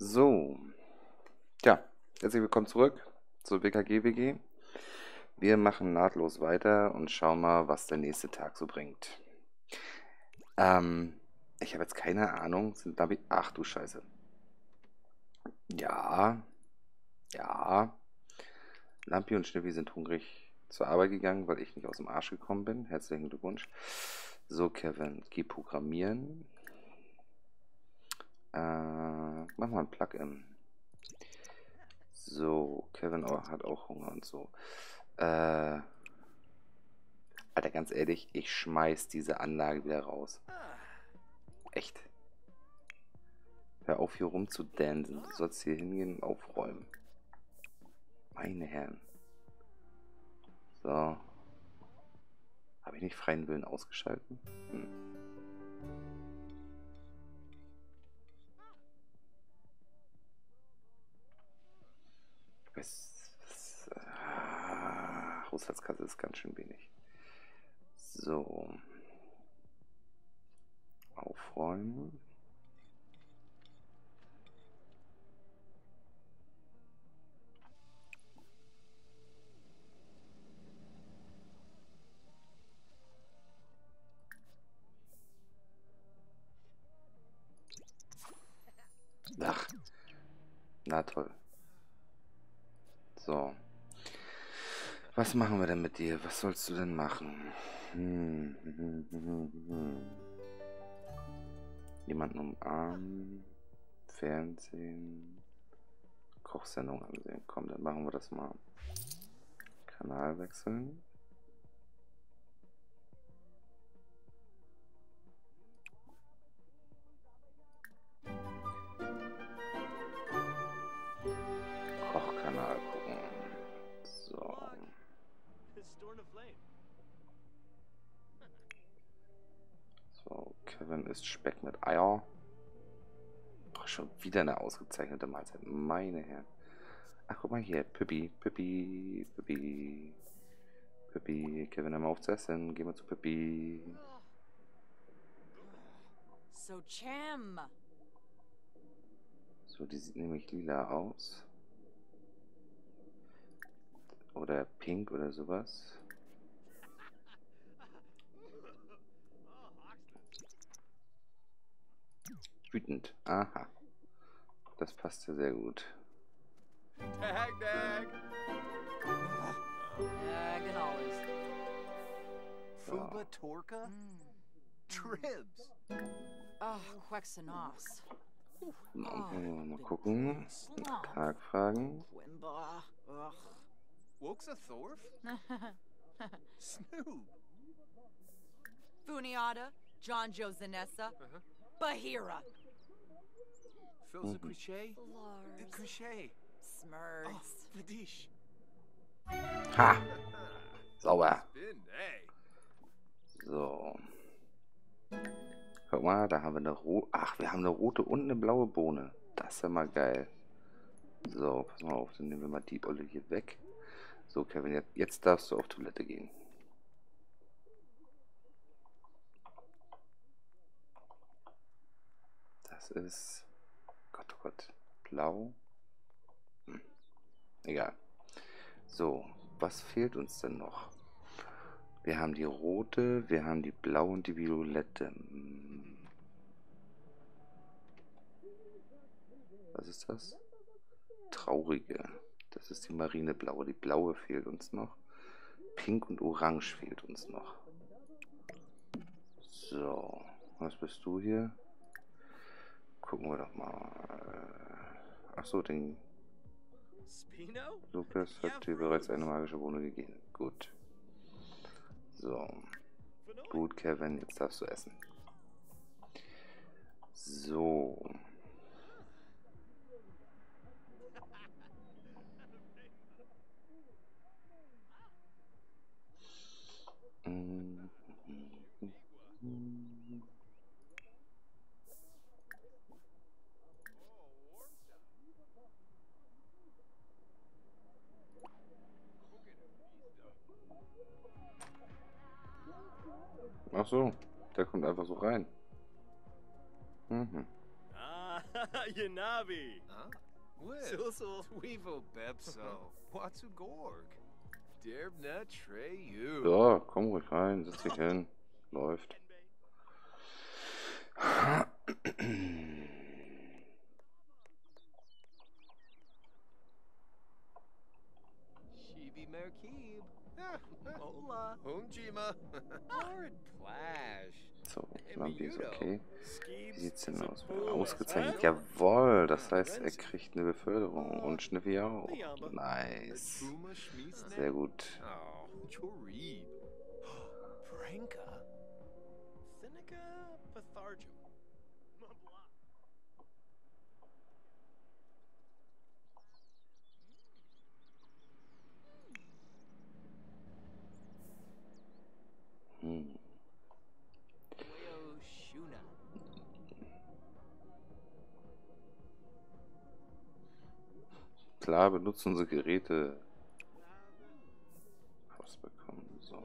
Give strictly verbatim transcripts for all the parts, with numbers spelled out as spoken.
So, ja, herzlich willkommen zurück zur W K G W G. Wir machen nahtlos weiter und schauen mal, was der nächste Tag so bringt. Ähm, ich habe jetzt keine Ahnung, sind Navi... Ach du Scheiße. Ja, ja. Lampi und Schnippi sind hungrig zur Arbeit gegangen, weil ich nicht aus dem Arsch gekommen bin. Herzlichen Glückwunsch. So, Kevin, geh programmieren. Äh, mach mal ein Plugin. So, Kevin auch, hat auch Hunger und so. Äh, Alter, ganz ehrlich, ich schmeiß diese Anlage wieder raus. Echt. Hör auf, hier rumzudansen. Du sollst hier hingehen und aufräumen. Meine Herren. So. Habe ich nicht freien Willen ausgeschalten? Hm. Was, was, ah, Haushaltskasse ist ganz schön wenig. So. Aufräumen. Ach. Na toll. So. Was machen wir denn mit dir? Was sollst du denn machen? Hm, hm, hm, hm, hm. Jemanden umarmen. Fernsehen. Kochsendung ansehen. Komm, dann machen wir das mal. Kanal wechseln. Kochkanal gucken. So. So, Kevin isst Speck mit Eier. Ach, schon wieder eine ausgezeichnete Mahlzeit. Meine Herren. Ach, guck mal hier. Pippi, Pippi, Pippi. Pippi. Kevin, hör mal auf zu essen. Geh mal zu Pippi. So Cham. So, die sieht nämlich lila aus. Oder pink oder sowas. Wütend. Aha. Das passt ja sehr gut. Dag, dag. Ja, genau ist. Fuba Torka? Mm. Tribs. Oh, Quexenos. Mal, mal gucken. Tag fragen. Quimba. Ugh. Woxa Thorf? Snoop. Funiata. John Joe Zanessa. Uh-huh. Bahira. Philza Mhm. Crochet? Lars. Crochet. Oh, Smurgs. Fadish. Ha! Sauber. Spin, ey. So. Guck mal, da haben wir eine rote. Ach, wir haben eine rote und eine blaue Bohne. Das ist ja mal geil. So, pass mal auf, dann nehmen wir mal die Olle hier weg. So, Kevin, jetzt, jetzt darfst du auf Toilette gehen. Das ist. Gott, oh Gott. Blau. Hm. Egal. So, was fehlt uns denn noch? Wir haben die rote, wir haben die blaue und die violette. Hm. Was ist das? Traurige. Das ist die marineblaue. Die blaue fehlt uns noch. Pink und orange fehlt uns noch. So, was bist du hier? Gucken wir doch mal. Achso, den Spino? Lukas Ja, hat dir Bruce. bereits eine magische Bohne gegeben. Gut. So. Gut, Kevin, jetzt darfst du essen. So. Mm. Ach so, der kommt einfach so rein. Mhm. Yanabi. Huh? With Sulsul. Tweevo Bepso. Watsu Gorg. Derbna Treyu. Ja, komm ruhig rein, setz dich hin. Läuft. Shibi Merkib. Hola. Humjima. Lord Plash. So, Lampi ist okay. Wie Skeebs. sieht's denn aus? Sapulas, Ausgezeichnet. huh? Jawohl, das heißt, er kriegt eine Beförderung. Und Schniffi auch. Nice. Tuma Schmiesne. Sehr gut. Oh, Chorib. Pranka. Seneca Pathargum. Hm. Weo Shuna. Klar, benutzen unsere Geräte. Rausbekommen. So.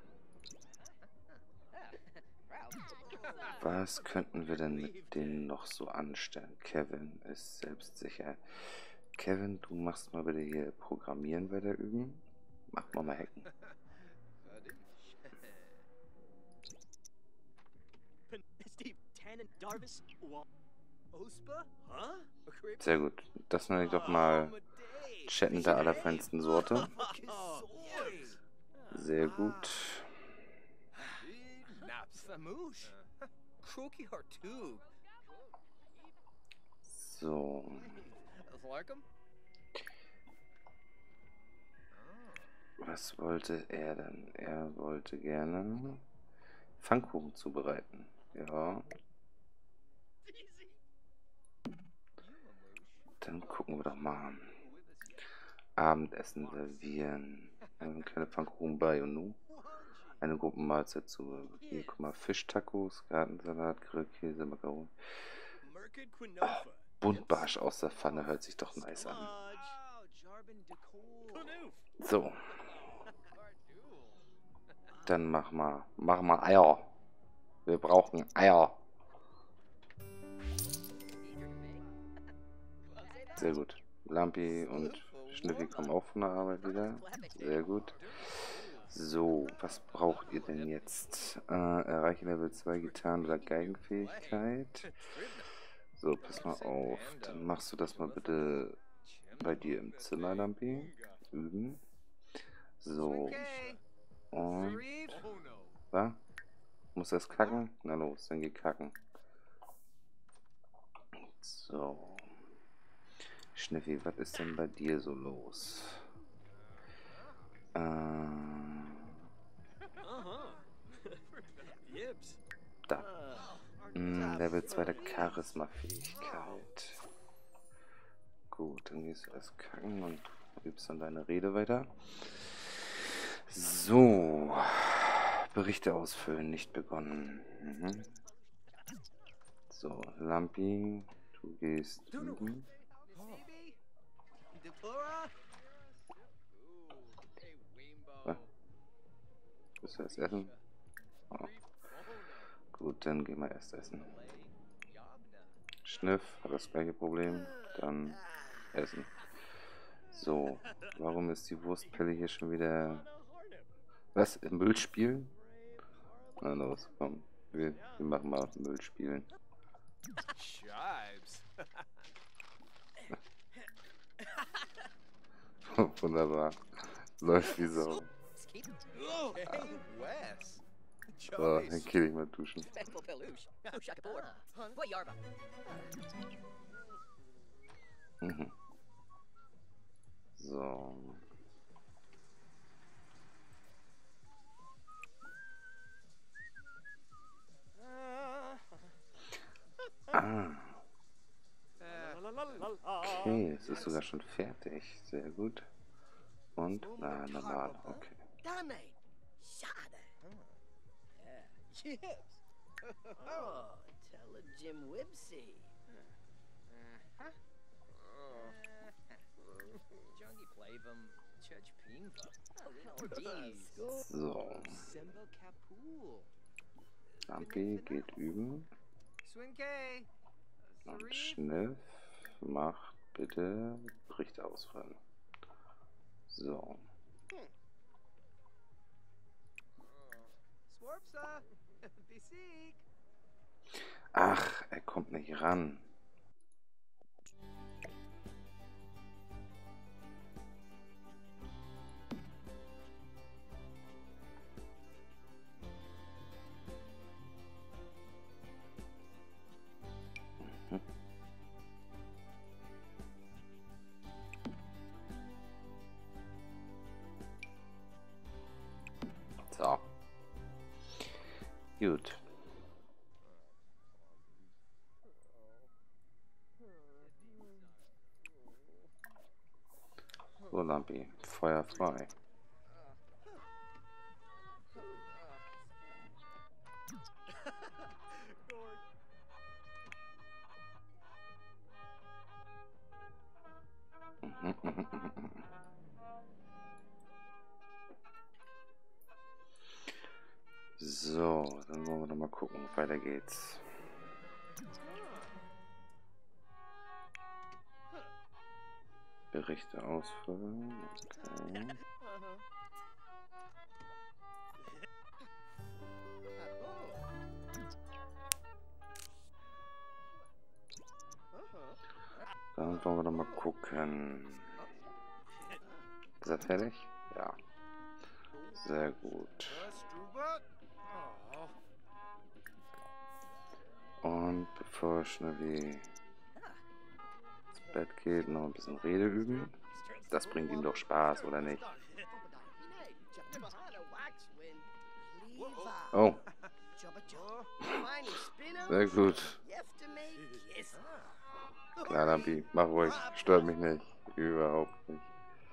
Was könnten wir denn mit denen noch so anstellen? Kevin ist selbstsicher. Kevin, du machst mal bitte hier Programmieren weiter üben. Mach mal mal Hacken. Steve Tannen Darvis. Ospa? Huh? Sehr gut. Das nenne ich doch mal Chatten der allerfeinsten Sorte. Sehr gut. Famouche. Crookie Hartug. So. Larkham? Was wollte er denn? Er wollte gerne Pfannkuchen zubereiten. Ja. Dann gucken wir doch mal. Abendessen servieren. Eine kleine Pfannkuchen bei und nu. Eine Gruppenmahlzeit zu. Hier, guck mal, Fischtacos, Gartensalat, Grillkäse, Makaronen. Merkid Quinofa. Buntbarsch aus der Pfanne hört sich doch nice an. Lodge. Jarbin Decol. Kunoof. So, dann mach mal, mach mal Eier. Wir brauchen Eier. Sehr gut. Lampi und Schniffi kommen auch von der Arbeit wieder. Sehr gut. So, was braucht ihr denn jetzt? Äh, erreiche Level zwei Gitarren- oder Geigenfähigkeit. So, pass mal auf. Dann machst du das mal bitte bei dir im Zimmer, Lampi. Üben. So. Und. Was? Muss das kacken? Na los, dann geh kacken. So. Schniffi, was ist denn bei dir so los? Äh. Yibs. Da. Hm, Level zwei der Charisma-Fähigkeit. Gut, dann gehst du erst kacken und übst dann deine Rede weiter. So. Berichte ausfüllen, nicht begonnen. Mhm. So, Lampi, du gehst üben. Was? Willst du erst essen? Oh. Gut, dann gehen wir erst essen. Schniff hat das gleiche Problem. Dann essen. So, warum ist die Wurstpelle hier schon wieder... Was? Im Müll spielen? Na los, komm. Wir, wir machen mal Müll spielen. Shibes. Wunderbar. Läuft wie Sau. Hey, Wes. So, dann geh ich mal duschen. Mhm. So. Ah. Okay, es ist sogar schon fertig. Sehr gut. Und? Na, normal. Okay. Dame. Shada. Yes. Oh, tell a Jim Wibsey. Jungi Plavum. Church Pimva. So. Sembo Kapul. Lampi geht üben. Swinke. Und Schniff macht bitte Berichte ausfallen. So. Swarpsa, Besieg. Ach, er kommt nicht ran. So. Gut. So, Lampi. Feuer frei. So, dann wollen wir noch mal gucken. Weiter geht's. Berichte ausfüllen. Okay. Dann wollen wir noch mal gucken. Ist er fertig? Ja. Sehr gut. Und bevor Schnelli ins Bett geht, noch ein bisschen Rede üben. Das bringt ihm doch Spaß, oder nicht? Oh. Sehr gut. Klar, Lampi, mach ruhig. Stört mich nicht. Überhaupt nicht.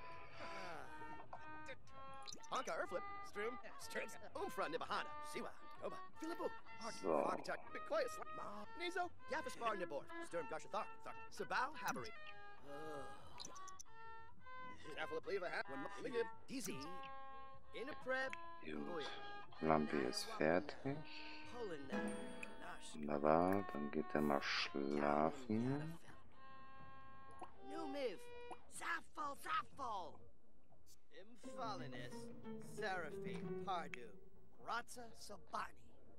So. Gut. Lampi ist fertig. Wunderbar, dann geht er mal schlafen. Numiv, Zafal, Zafal. Imfalinis, Seraphim, Pardu, Ratza, Sabani.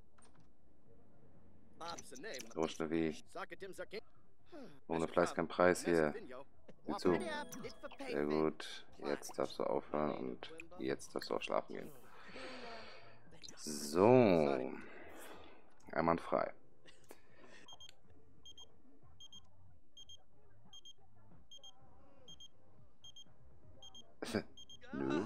So schnell wie. Ohne Fleiß kein Preis hier. Sieh zu. Sehr gut. Jetzt darfst du aufhören und jetzt darfst du auch schlafen gehen. So. Einwandfrei. Nö.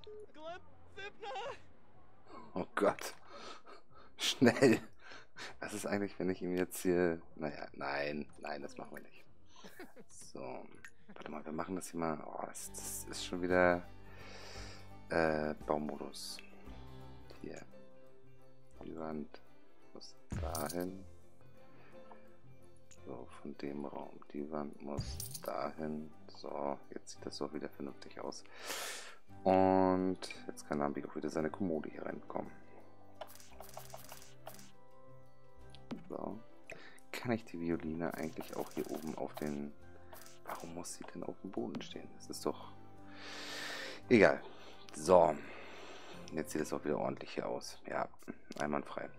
Oh Gott. Schnell. Was ist eigentlich, wenn ich ihm jetzt hier... Naja, nein, nein, das machen wir nicht. So. Warte mal, wir machen das hier mal... Oh, das, das ist schon wieder... Äh, Baumodus. Hier. Die Wand muss dahin. So, von dem Raum. Die Wand muss dahin. So, jetzt sieht das auch wieder vernünftig aus. Und jetzt kann Lampi auch wieder seine Kommode hier reinkommen. So. Kann ich die Violine eigentlich auch hier oben auf den... Warum muss sie denn auf dem Boden stehen? Das ist doch... Egal. So. Jetzt sieht es auch wieder ordentlich hier aus. Ja, einwandfrei.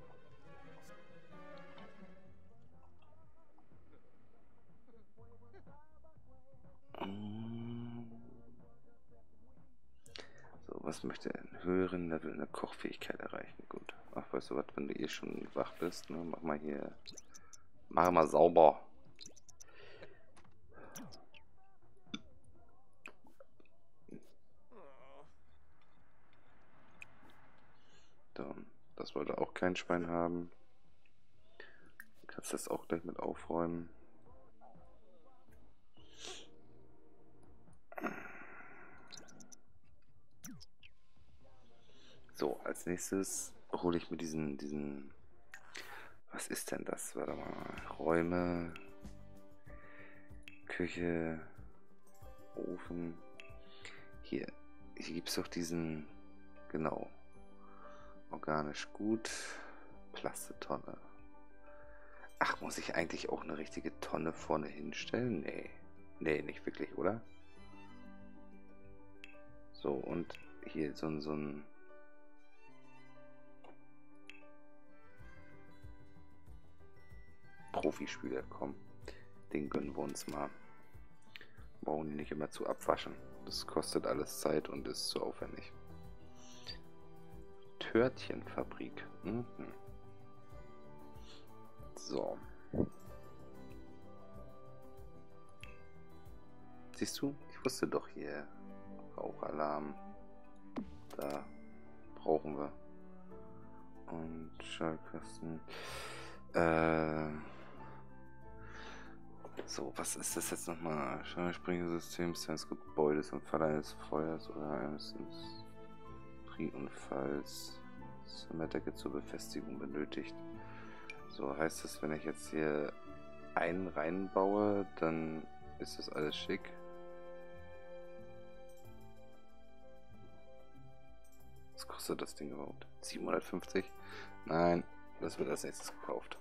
So, was möchte er? Einen höheren Level in der Kochfähigkeit erreichen? Gut. Ach, weißt du was, wenn du eh schon wach bist, ne? Mach mal hier... Mach mal sauber. Dann, das wollte auch kein Schwein haben. Du kannst das auch gleich mit aufräumen. So, als nächstes hole ich mir diesen, diesen, was ist denn das? Warte mal, Räume, Küche, Ofen. Hier, hier gibt es doch diesen, genau, organisch gut, Plastetonne. Ach, muss ich eigentlich auch eine richtige Tonne vorne hinstellen? Nee. Nee, nicht wirklich, oder? So, und hier so ein, so ein... Profispieler, komm. Den gönnen wir uns mal. Brauchen die nicht immer zu abwaschen. Das kostet alles Zeit und ist zu aufwendig. Törtchenfabrik. Mhm. So. Siehst du? Ich wusste doch hier. Rauchalarm. Da brauchen wir. Und Schallkasten. Äh. So, was ist das jetzt nochmal? Schallsprengsystem des Gebäudes im Falle eines Feuers oder eines Industrieunfalls. Sommerdecke zur Befestigung benötigt. So, heißt das, wenn ich jetzt hier einen reinbaue, dann ist das alles schick. Was kostet das Ding überhaupt? siebenhundertfünfzig? Nein, das wird als nächstes gekauft.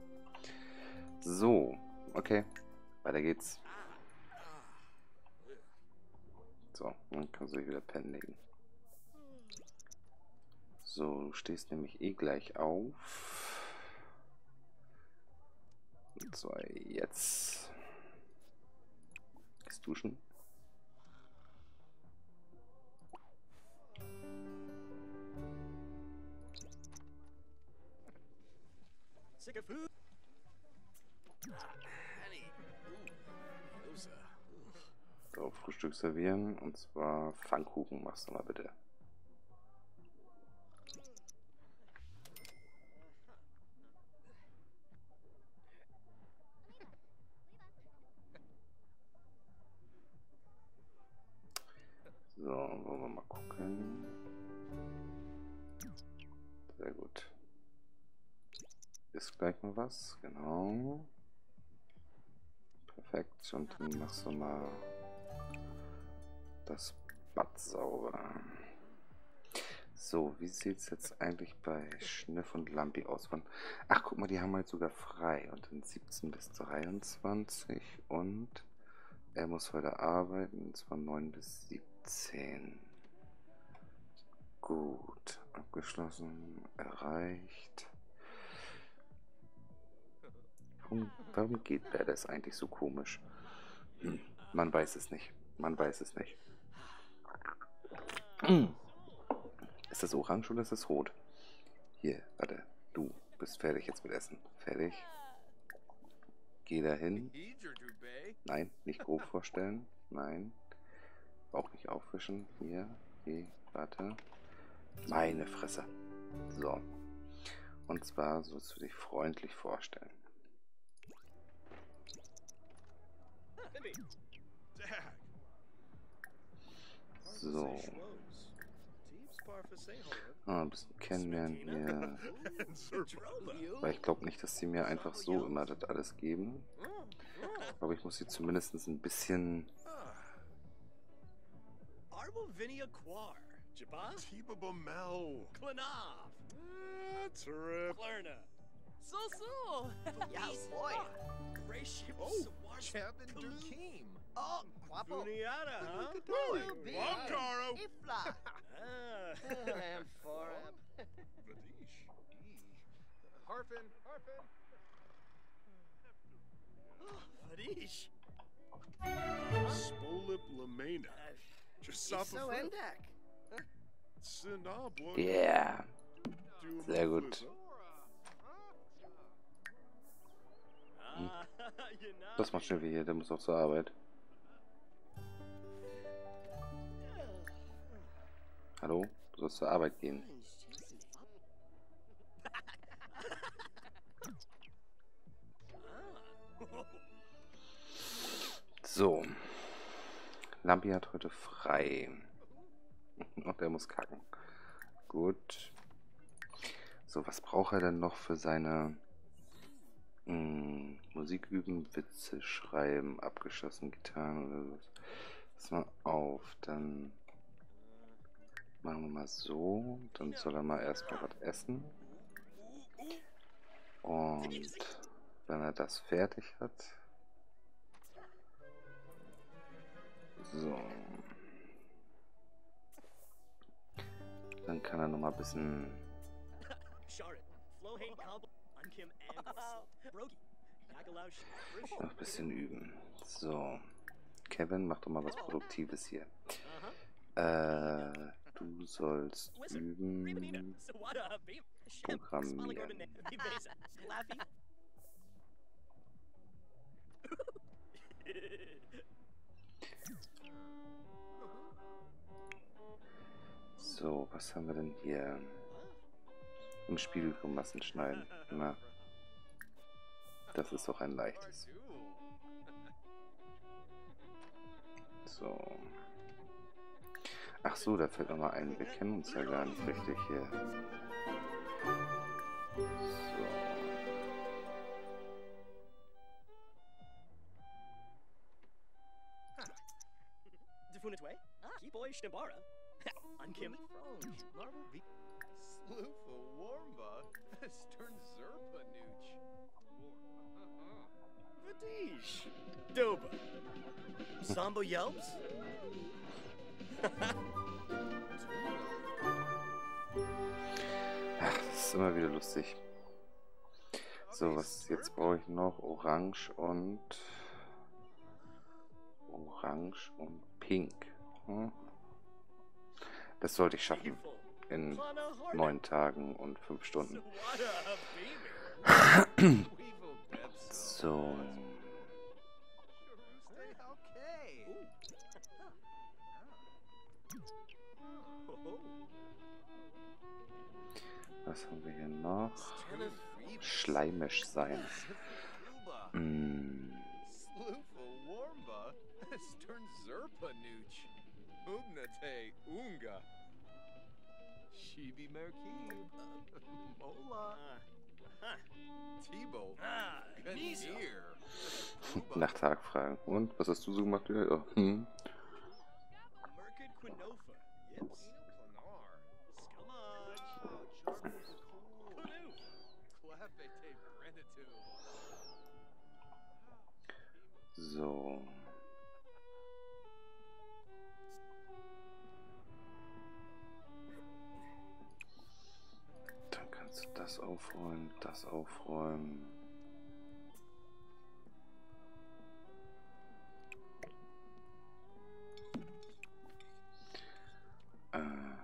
So, okay. Weiter geht's. So, dann kannst du dich wieder pennen legen. So, du stehst nämlich eh gleich auf. Und zwar jetzt. Gehst duschen. Sick of food. So, Frühstück servieren. Und zwar Pfannkuchen machst du mal bitte. So, wollen wir mal gucken. Sehr gut. Ist gleich mal was, genau. Perfekt. Und dann machst du mal das Bad sauber. So, wie sieht es jetzt eigentlich bei Schniff und Lampi aus? Ach, guck mal, die haben halt sogar frei. Und dann siebzehn bis dreiundzwanzig. Und er muss heute arbeiten, und zwar neun bis siebzehn. Gut, abgeschlossen, erreicht. Warum, warum geht das eigentlich so komisch? Hm, man weiß es nicht. Man weiß es nicht. Hm. Ist das orange oder ist das rot? Hier, warte. Du bist fertig jetzt mit Essen. Fertig. Geh dahin. Nein, nicht grob vorstellen. Nein. Auch nicht aufwischen. Hier, geh, warte. Meine Fresse. So. Und zwar sollst du dich freundlich vorstellen. So. Ah, ein bisschen kennenlernen hier. Weil ich glaube nicht, dass sie mir einfach so immer das alles geben. Aber ich muss sie zumindest ein bisschen... Arbovinia Quar. Jabba? Tiba Bamel. Klanov. Trip. Klerna. So so. Yeah, boy. Grayship Oh, Sawar. Chapin Dukeem. Oh, guapo. Funiata, huh? Will be. Caro. Ifla. Ah. Amphoram. Vadish. Harpin. Harpin. Fadish. Spolip Lamena. Jasafa. So endak. Sinabwa. Yeah. Sehr gut. Ah, you know. Das macht schnell wie hier, der muss auch zur Arbeit. Hallo? Du sollst zur Arbeit gehen. So. Lampi hat heute frei. Und er muss kacken. Gut. So, was braucht er denn noch für seine mh, Musik üben, Witze schreiben, abgeschossen, Gitarren oder so? Pass mal auf, dann machen wir mal so. Dann soll er mal erstmal was essen. Und wenn er das fertig hat. So. Dann kann er noch mal ein bisschen Sharit. Flohane Combo. Unkim Angles. Brogi. Yagalaush. noch ein bisschen üben. So. Kevin, mach doch mal was Produktives hier. Uh-huh. Äh, du sollst üben. Sawada. Beam. Programmieren. Laffy. So, was haben wir denn hier? Im Spiegelgrimassen schneiden. Na, das ist doch ein leichtes. So. Ach so, da fällt noch mal ein. Wir kennen uns ja gar nicht richtig hier. So. Defunitway. Keyboy Stimbara. Unkim. Marble V. Sloofa Warmba. Stern Zerpa Nooch. Vadish. Doba. Sambo Yelps. Ach, das ist immer wieder lustig. So, was jetzt brauche ich noch? Orange und Orange und Pink. Hm? Das sollte ich schaffen in neun Tagen und fünf Stunden. Sawada. Weevil Depso. So, Stay okay. was haben wir hier noch? Tennis Reeves. Schleimisch sein. Cuba. Mm, Sloofa Warmba. Stern Zerpa Nooch. Ugnate Unga. Shibi Merkib. Mola. Tebow. Ah, Niso. Gandir. nach Tag fragen. Und, was hast du so gemacht? Ja, hm. Merkid Quinofa. Yips. Planar. Scumaj. Punu. Clapete Brenitu. So. Dann kannst du das aufräumen, das aufräumen. Äh,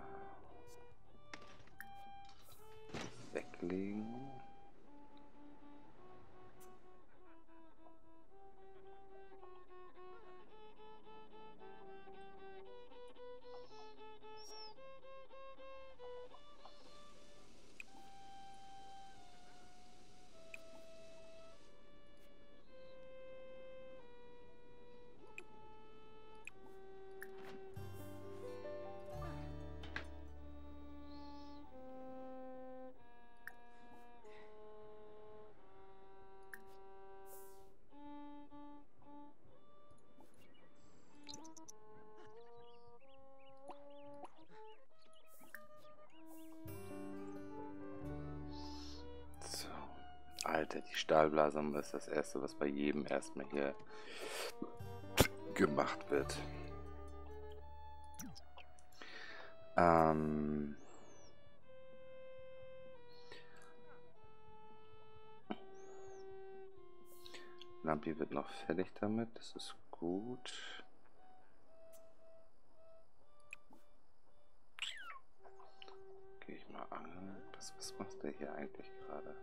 weglegen. So. Alter, die Stahlblase ist das erste, was bei jedem erstmal hier gemacht wird. Ähm. Lampi wird noch fertig damit, das ist gut. Gehe ich mal angeln. Was, was macht der hier eigentlich gerade?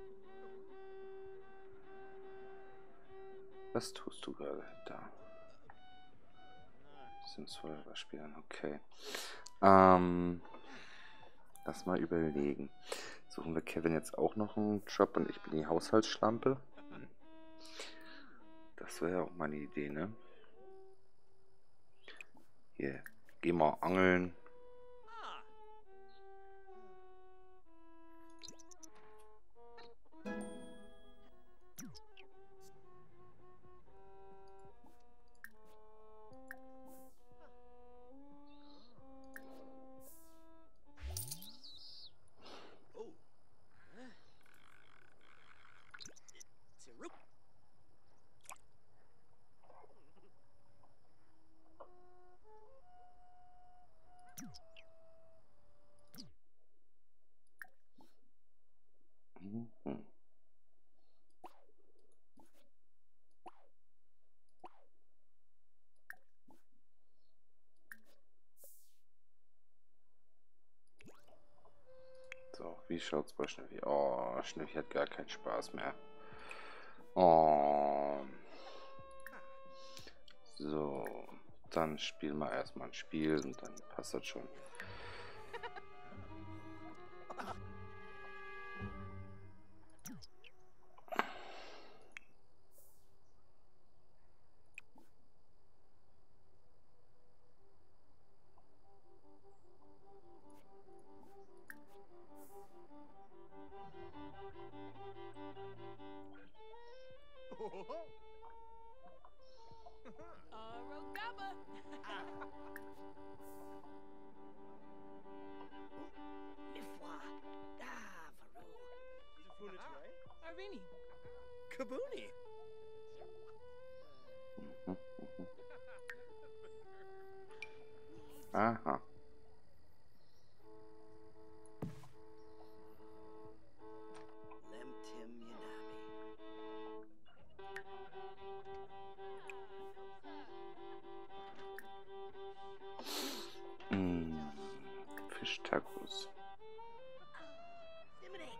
Was tust du gerade da? Sims Forever spielen, okay. Ähm, lass mal überlegen. Suchen wir Kevin jetzt auch noch einen Job und ich bin die Haushaltsschlampe? Hm. Das wäre ja auch mal eine Idee, ne? Hier, geh mal angeln. Ah. Oh. Wie schaut's bei Schnüffi? Oh, Schnüffi hat gar keinen Spaß mehr. Oh. So, dann spielen wir erstmal ein Spiel und dann passt das schon. Arogaba. Mifwa. Ah, Faru. Zafunatrai. Arvini. Kabuni. Mhm, mhm. Aha. Lemtim Yanami. Mm, Fischtacos. Simony.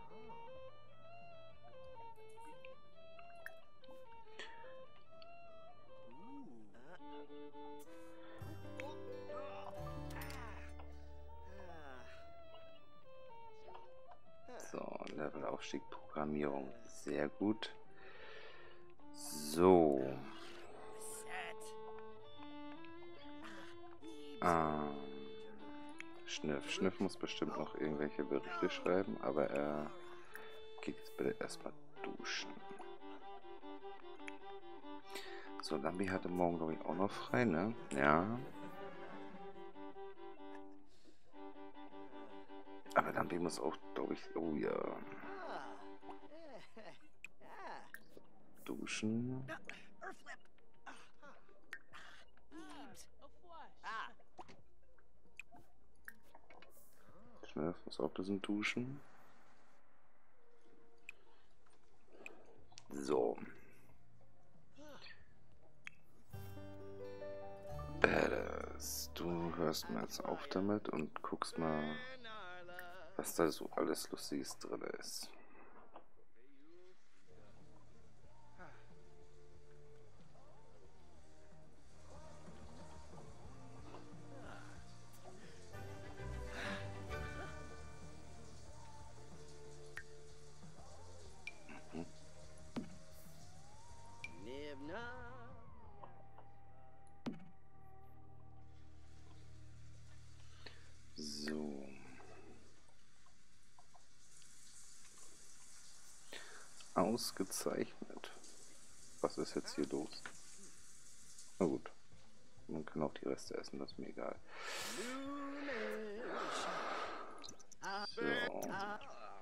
So, Levelaufstieg, Programmierung. Sehr gut. So. Set. Ähm, Schniff. Schniff muss bestimmt noch irgendwelche Berichte schreiben, aber er geht jetzt bitte erstmal duschen. So, Lambi hatte morgen, glaube ich, auch noch frei, ne? Ja. Aber Lambi muss auch, glaube ich, oh ja, Ah. Ah. duschen. Earthflip. Ah. Neebs. A flash. Ah. Schniff muss auch ein bisschen duschen. So. Badass. Du hörst mal jetzt auf damit und guckst mal, was da so alles Lustiges drin ist. Nibna. So. Ausgezeichnet. Was ist jetzt hier los? Na gut. Man kann auch die Reste essen, das ist mir egal. Ah. So. Ah.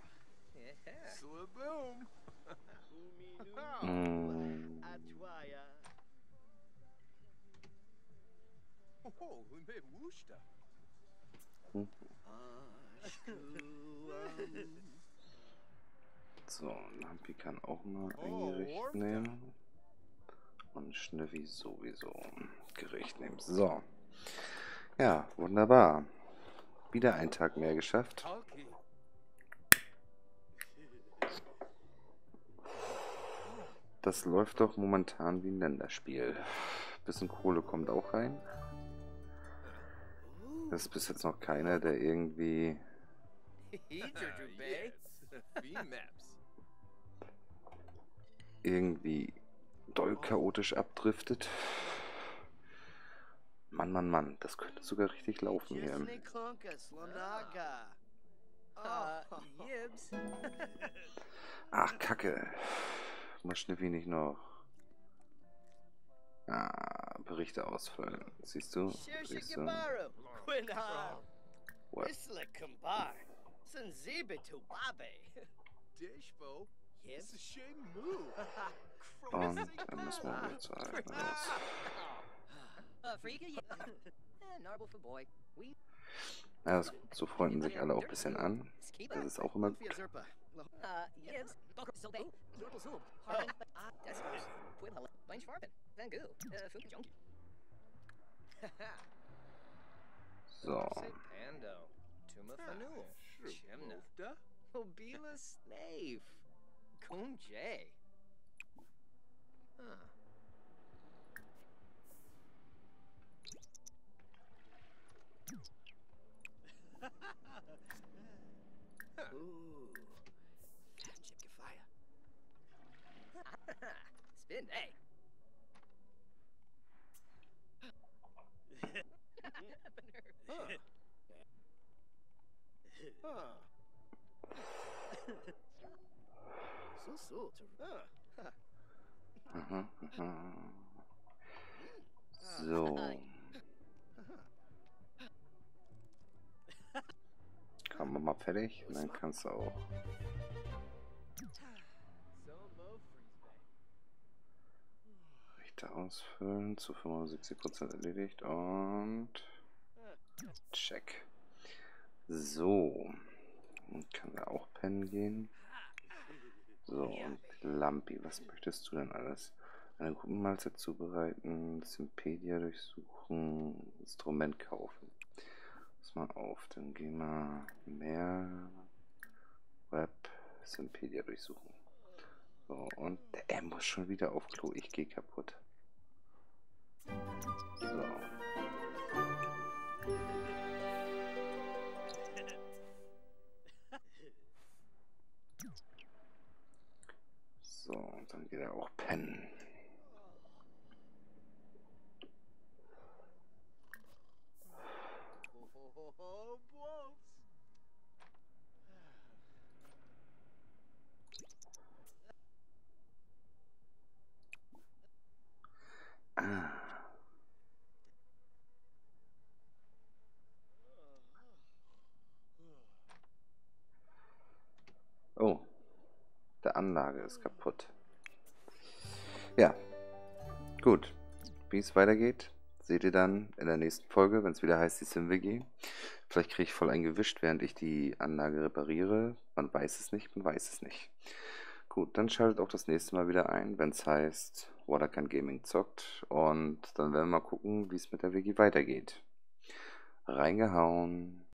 Slaboom. Mm, Atwaya. Oh, Hunbe Wushta. Ashkuam. so, Lampi kann auch mal ein Gericht nehmen. Und Schnüffi sowieso Gericht nehmen. So. Ja, wunderbar. Wieder einen Tag mehr geschafft. Talkie. Das läuft doch momentan wie ein Länderspiel. Bisschen Kohle kommt auch rein. Das ist bis jetzt noch keiner, der irgendwie B-Maps. irgendwie doll chaotisch abdriftet. Mann, Mann, Mann, das könnte sogar richtig laufen hier. Kisne Klunkus. Lunaga. Uh, Yibs. Ach, Kacke. Muss Schniffi nicht noch ah, Berichte ausfüllen. Siehst du? Siehst du? Shishikabaru. Quinha. What? Isla Kumbar. Sanzibitu Babe. Dishbo. It's Yibs. a shame move. Und dann müssen wir wieder zu halten. Los. Uh, Frika. Eh, Narble for boy. We. Ja, das, so freunden sich alle auch ein bisschen an. Das ist auch immer gut. Zerpa. Uh, Yibs. Sobe. Zorble Zoob. Harbin. Ah, Desmos. Quibhole. Blanche Farbin. Van Goo. Uh, Fuka Junkie. So. Pando. Tuma Fanu. Chimna. Mobila Snave. Kun J. Huh. Ooh. Chip Kefaya. Spin day. Huh. Huh. So so. Huh. Aha, aha. So. Haben wir mal fertig? Und dann kannst du auch. Richter ausfüllen. Zu fünfundsiebzig Prozent erledigt. Und. Check. So. Und kann da auch pennen gehen. So, und Lampi, was möchtest du denn alles? Eine Gruppenmahlzeit zubereiten, Simpedia durchsuchen, Instrument kaufen. Pass mal auf, dann gehen wir mehr Web, Simpedia durchsuchen. So, und er muss schon wieder auf Klo, ich gehe kaputt. So. So, und dann geht er auch pennen. Ah. Oh, der Anlage ist kaputt. Ja, gut. Wie es weitergeht, seht ihr dann in der nächsten Folge, wenn es wieder heißt, die SimWG. Vielleicht kriege ich voll eingewischt, während ich die Anlage repariere. Man weiß es nicht, man weiß es nicht. Gut, dann schaltet auch das nächste Mal wieder ein, wenn es heißt, Watercan Gaming zockt. Und dann werden wir mal gucken, wie es mit der W G weitergeht. Reingehauen.